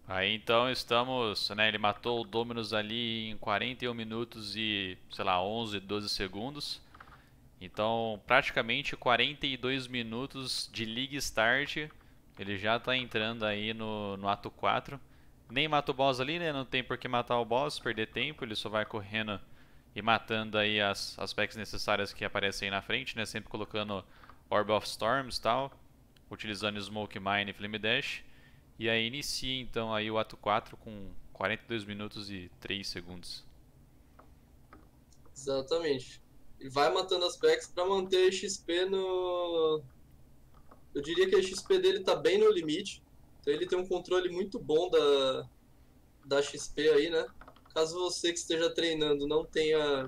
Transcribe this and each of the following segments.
Aí então estamos, né, ele matou o Dominus ali em 41 minutos e, sei lá, 11, 12 segundos. Então, praticamente 42 minutos de League Start, ele já está entrando aí no ato 4. Nem mata o boss ali, né? Não tem por que matar o boss, perder tempo, ele só vai correndo e matando aí as packs necessárias que aparecem aí na frente, né? Sempre colocando Orb of Storms e tal, utilizando Smoke Mine e Flame Dash. E aí inicia então aí o ato 4 com 42 minutos e 3 segundos. Exatamente. Ele vai matando as packs para manter XP no. Eu diria que a XP dele tá bem no limite. Então ele tem um controle muito bom da XP aí, né? Caso você que esteja treinando não tenha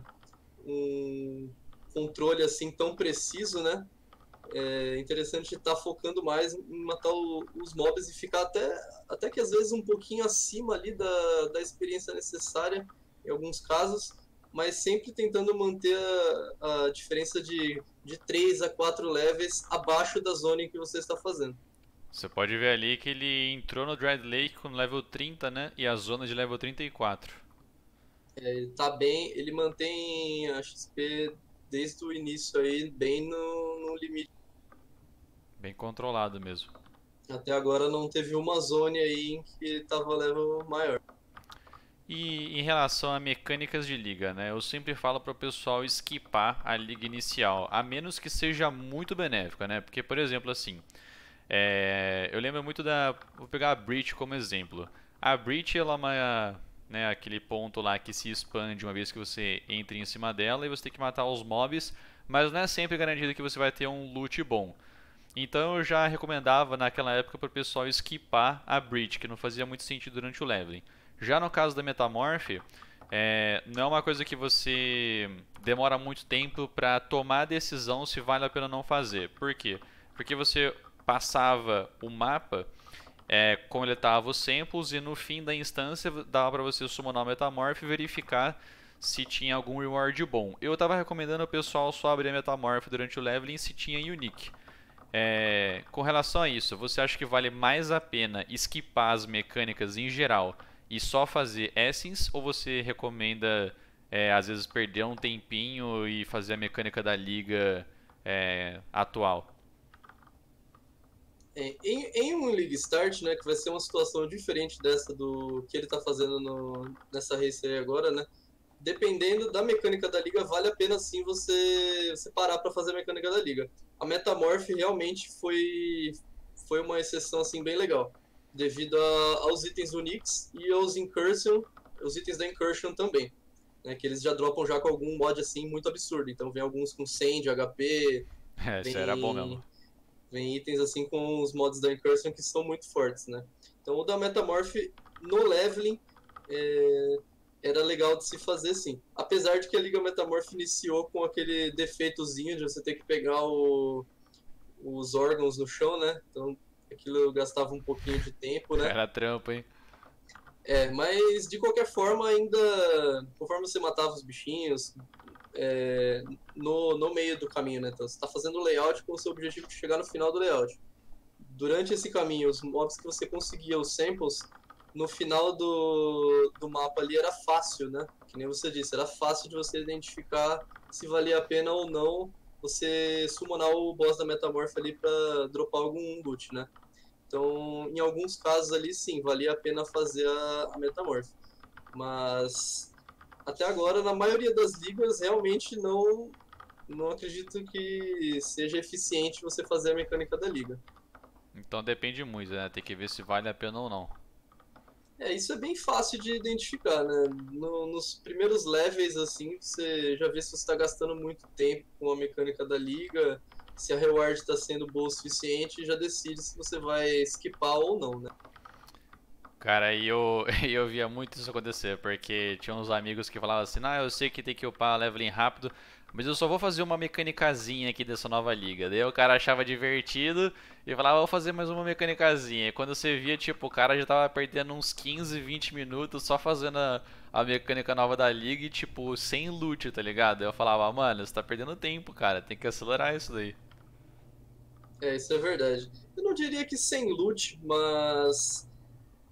um controle assim tão preciso, né? É interessante estar focando mais em matar os mobs e ficar até que às vezes um pouquinho acima ali da experiência necessária em alguns casos, mas sempre tentando manter a diferença de 3 a 4 levels abaixo da zona em que você está fazendo. Você pode ver ali que ele entrou no Dread Lake com level 30, né? E a zona de level 34. Ele tá bem, ele mantém a XP desde o início aí bem no limite. Bem controlado mesmo. Até agora não teve uma zone aí em que tava level maior. E em relação a mecânicas de liga, né? Eu sempre falo para o pessoal skipar a liga inicial, a menos que seja muito benéfica, né? Porque, por exemplo, assim, eu lembro muito da. Vou pegar a Breach como exemplo. A Breach ela é né, aquele ponto lá que se expande uma vez que você entra em cima dela e você tem que matar os mobs, mas não é sempre garantido que você vai ter um loot bom. Então eu já recomendava naquela época para o pessoal skipar a Breach, que não fazia muito sentido durante o leveling. Já no caso da Metamorph, não é uma coisa que você demora muito tempo para tomar a decisão se vale a pena ou não fazer. Por quê? Porque você passava o mapa como ele estava os samples e no fim da instância dava para você summonar o Metamorph e verificar se tinha algum reward bom. Eu estava recomendando o pessoal só abrir a Metamorph durante o leveling se tinha Unique. Com relação a isso, você acha que vale mais a pena skipar as mecânicas em geral e só fazer Essence? Ou você recomenda, às vezes, perder um tempinho e fazer a mecânica da liga atual? Em um League Start, né, que vai ser uma situação diferente dessa do que ele está fazendo nessa race aí agora, né? Dependendo da mecânica da liga, vale a pena sim você parar para fazer a mecânica da liga. A Metamorph realmente foi uma exceção assim bem legal, devido aos itens Unix e aos Incursion, os itens da Incursion também, né, que eles já dropam já com algum mod assim muito absurdo. Então vem alguns com 100 de HP, Isso era bom mesmo. vem vem itens assim com os mods da Incursion que são muito fortes, né? Então o da Metamorph no leveling é, era legal de se fazer sim. Apesar de que a Liga Metamorph iniciou com aquele defeitozinho de você ter que pegar os órgãos no chão, né? Então aquilo gastava um pouquinho de tempo, né? Era trampo, hein? Mas de qualquer forma, ainda conforme você matava os bichinhos, no meio do caminho, né? Então você está fazendo o layout com o seu objetivo de chegar no final do layout. Durante esse caminho, os mobs que você conseguia, os samples, no final do mapa ali era fácil, né? Que nem você disse, era fácil de você identificar se valia a pena ou não você summonar o boss da Metamorph ali para dropar algum loot, né? Então, em alguns casos ali, sim, valia a pena fazer a Metamorph. Mas, até agora, na maioria das ligas, realmente não acredito que seja eficiente você fazer a mecânica da liga. Então depende muito, né? Tem que ver se vale a pena ou não. Isso é bem fácil de identificar, né? Nos primeiros levels, assim, você já vê se você está gastando muito tempo com a mecânica da liga, se a reward está sendo boa o suficiente, e já decide se você vai skipar ou não, né? Cara, eu via muito isso acontecer, porque tinha uns amigos que falavam assim, eu sei que tem que upar leveling rápido, mas eu só vou fazer uma mecânicazinha aqui dessa nova liga. Daí o cara achava divertido e falava, vou fazer mais uma mecânicazinha. E quando você via, tipo, o cara já tava perdendo uns 15, 20 minutos só fazendo a mecânica nova da liga e, tipo, sem loot, tá ligado? Eu falava, mano, você tá perdendo tempo, cara, tem que acelerar isso daí. Isso é verdade. Eu não diria que sem loot, mas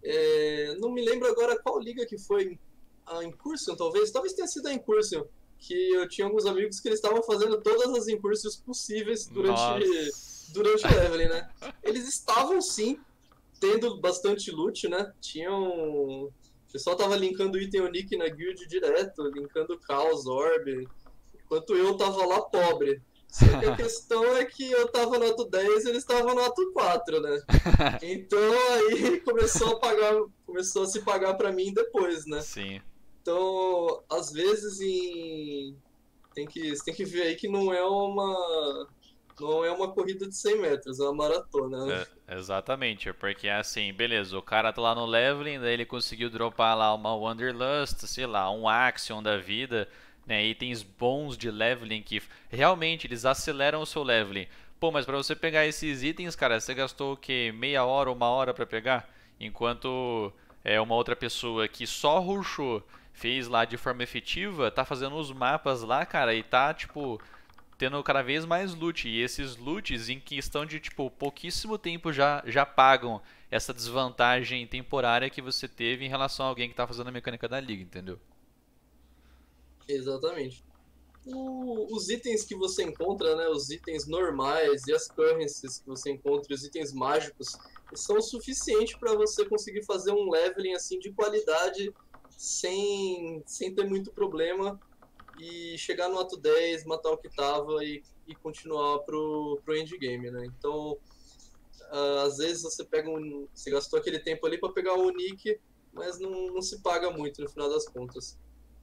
Não me lembro agora qual liga que foi, a Incursion talvez tenha sido a Incursion, que eu tinha alguns amigos que eles estavam fazendo todas as Incursions possíveis Nossa. durante o leveling, né? Eles estavam sim tendo bastante loot, né? O pessoal tava linkando item unique na guild direto, linkando Chaos Orb, enquanto eu tava lá pobre. Só que a questão é que eu tava no ato 10 e eles estavam no ato 4, né? Então aí começou a se pagar pra mim depois, né? Sim. Então, às vezes você tem que ver aí que não é uma corrida de 100 metros, é uma maratona, né? Exatamente, porque assim, beleza, o cara tá lá no leveling, daí ele conseguiu dropar lá uma Wanderlust, sei lá, um Axion da vida, né, itens bons de leveling que realmente eles aceleram o seu leveling. Pô, mas pra você pegar esses itens, cara, você gastou o quê? Meia hora, uma hora pra pegar? Enquanto uma outra pessoa que só rushou, fez lá de forma efetiva, tá fazendo os mapas lá, cara, e tá, tipo, tendo cada vez mais loot. E esses loots, em questão de tipo pouquíssimo tempo, já pagam essa desvantagem temporária que você teve em relação a alguém que está fazendo a mecânica da liga, entendeu? Exatamente. Os itens que você encontra, né, os itens normais e as currencies que você encontra, os itens mágicos, são o suficiente para você conseguir fazer um leveling assim de qualidade sem ter muito problema e chegar no ato 10, matar o que tava e continuar pro endgame, né? Então, às vezes você gastou aquele tempo ali para pegar o nick, mas não se paga muito no final das contas.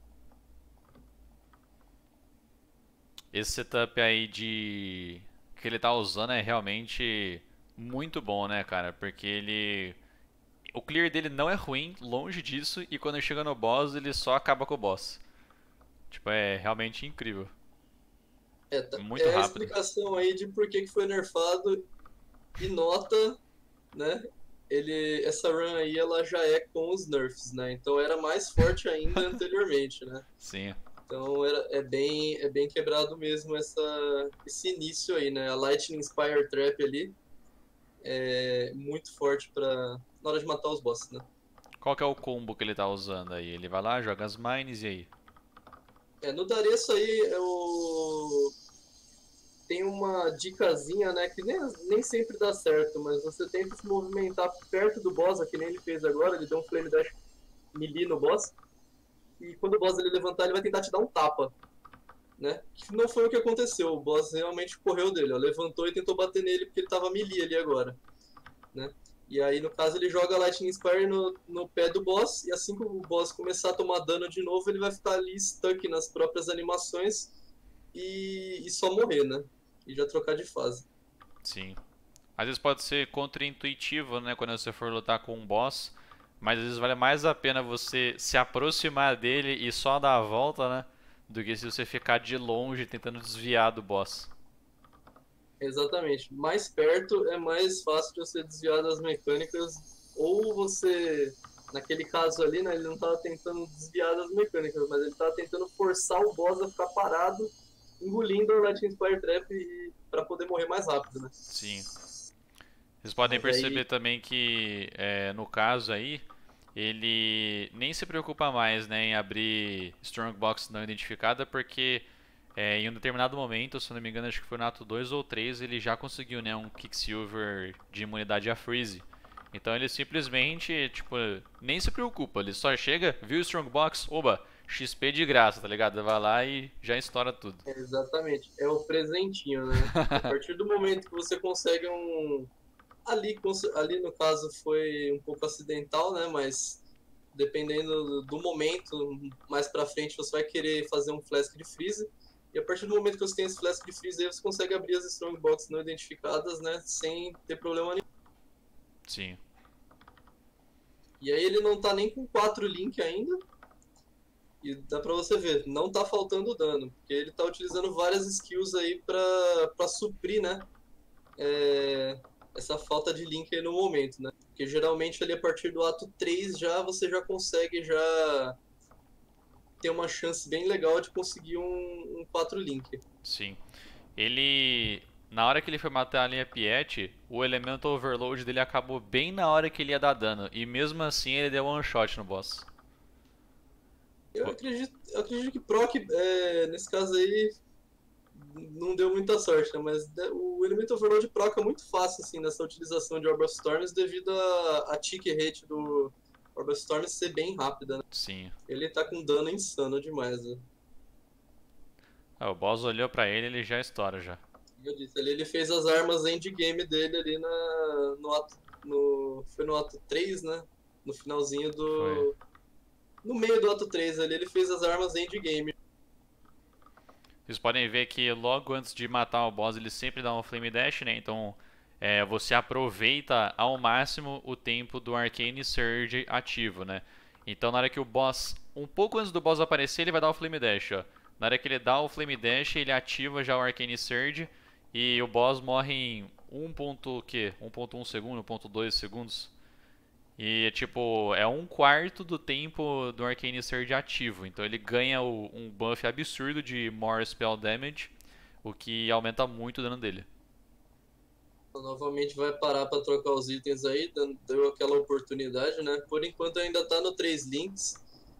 Esse setup aí de que ele tá usando é realmente muito bom, né, cara? Porque ele o clear dele não é ruim, longe disso, e quando chega no boss, ele só acaba com o boss. Tipo, é realmente incrível. Muito É a rápido. explicação aí de por que foi nerfado e nota, né? Essa run aí ela já é com os nerfs, né? Então era mais forte ainda anteriormente, né? Sim. Então é bem quebrado mesmo esse início aí, né? A Lightning Spire Trap ali é muito forte na hora de matar os bosses, né? Qual que é o combo que ele tá usando aí? Ele vai lá, joga as mines e aí? No Daresso aí tem uma dicasinha, né? Que nem sempre dá certo, mas você tenta se movimentar perto do boss, que nem ele fez agora, ele deu um Flame Dash melee no boss. E quando o boss ele levantar, ele vai tentar te dar um tapa, né? Que não foi o que aconteceu. O boss realmente correu dele, ó, levantou e tentou bater nele porque ele tava melee ali agora, né? E aí, no caso, ele joga Lightning Spire no pé do boss, e assim que o boss começar a tomar dano de novo, ele vai ficar ali stuck nas próprias animações e só morrer, né? E já trocar de fase. Sim. Às vezes pode ser contra-intuitivo, né, quando você for lutar com um boss, mas às vezes vale mais a pena você se aproximar dele e só dar a volta, né, do que se você ficar de longe tentando desviar do boss. Exatamente. Mais perto é mais fácil de você desviar das mecânicas, ou você, naquele caso ali, né, ele não estava tentando desviar das mecânicas, mas ele estava tentando forçar o boss a ficar parado, engolindo o Lightning Spire Trap para poder morrer mais rápido, né? Sim. Vocês podem Mas perceber aí, também que, no caso aí, ele nem se preocupa mais, né, em abrir Strongbox não identificada, porque em um determinado momento, se eu não me engano, acho que foi no ato 2 ou 3, ele já conseguiu, né, um Kicksilver de imunidade a Freeze. Então ele simplesmente, tipo, nem se preocupa, ele só chega, viu o Strongbox, oba, XP de graça, tá ligado? Vai lá e já estoura tudo. exatamente, é o presentinho, né? A partir do momento que você consegue um. Ali no caso foi um pouco acidental, né? Mas dependendo do momento, mais pra frente você vai querer fazer um Flask de Freeze. E a partir do momento que você tem esse Flask de Freeze, aí você consegue abrir as Strongbox não identificadas, né? Sem ter problema nenhum. Sim, E aí ele não tá nem com 4 Link ainda. E dá pra você ver, não tá faltando dano. Porque ele tá utilizando várias skills aí pra suprir, né? É, essa falta de link aí no momento, né? Porque geralmente ali a partir do ato 3 já você já consegue já ter uma chance bem legal de conseguir um 4 link. sim. Ele Na hora que ele foi matar a linha Piet, o Elemental Overload dele acabou bem na hora que ele ia dar dano. E mesmo assim ele deu one shot no boss. Eu acredito que Proc, nesse caso aí, não deu muita sorte, né? Mas o Elemental Overload proca muito fácil, assim, nessa utilização de Orb of Storms, devido a tick rate do Orb of Storms ser bem rápida, né? Sim. Ele tá com dano insano demais, né? O boss olhou pra ele e ele já estoura já. Como eu disse, ele fez as armas endgame dele ali no ato, foi no ato 3, né? No finalzinho Foi. do... No meio do ato 3 ali, ele fez as armas endgame. Vocês podem ver que logo antes de matar o boss ele sempre dá um Flame Dash, né? Então você aproveita ao máximo o tempo do Arcane Surge ativo, né? Então na hora que o boss, um pouco antes do boss aparecer, ele vai dar o Flame Dash, ó. Na hora que ele dá o Flame Dash, ele ativa já o Arcane Surge e o boss morre em 1. O quê? 1.1 segundo, 1.2 segundos. E tipo, é um quarto do tempo do Arcane Surge ativo. Então ele ganha um buff absurdo de More Spell Damage, o que aumenta muito o dano dele. Novamente vai parar para trocar os itens aí, deu aquela oportunidade, né? Por enquanto ainda tá no 3 links.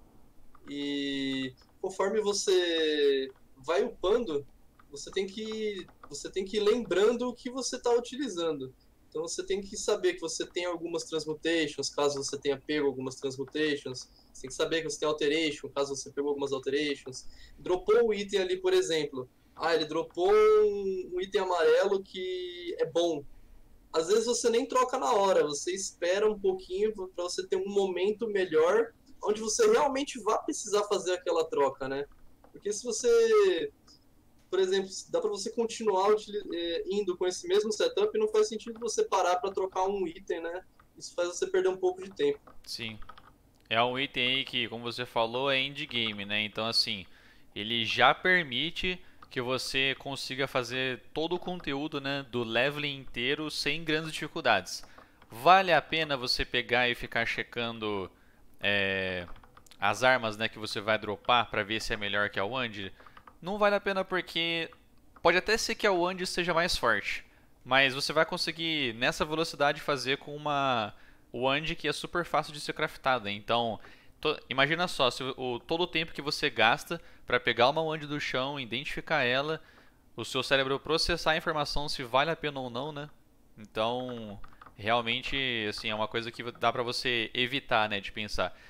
E conforme você vai upando, você tem que ir lembrando o que você está utilizando. Então você tem que saber que você tem algumas transmutations, caso você tenha pego algumas transmutations. Você tem que saber que você tem alteration, caso você pegou algumas alterations. Dropou o item ali, por exemplo. Ah, ele dropou um item amarelo que é bom. Às vezes você nem troca na hora, você espera um pouquinho para você ter um momento melhor onde você realmente vai precisar fazer aquela troca, né? Porque se você, por exemplo, dá para você continuar indo com esse mesmo setup, não faz sentido você parar para trocar um item, né? Isso faz você perder um pouco de tempo. Sim. É um item aí que, como você falou, é endgame, né? Então assim, ele já permite que você consiga fazer todo o conteúdo, né, do leveling inteiro sem grandes dificuldades. Vale a pena você pegar e ficar checando é, as armas, né, que você vai dropar para ver se é melhor que a Wand? Não vale a pena porque pode até ser que a Wand seja mais forte, mas você vai conseguir nessa velocidade fazer com uma Wand que é super fácil de ser craftada. Então, imagina só, se todo o tempo que você gasta para pegar uma Wand do chão, identificar ela, o seu cérebro processar a informação se vale a pena ou não, né? Então, realmente, assim, é uma coisa que dá pra você evitar, né, de pensar.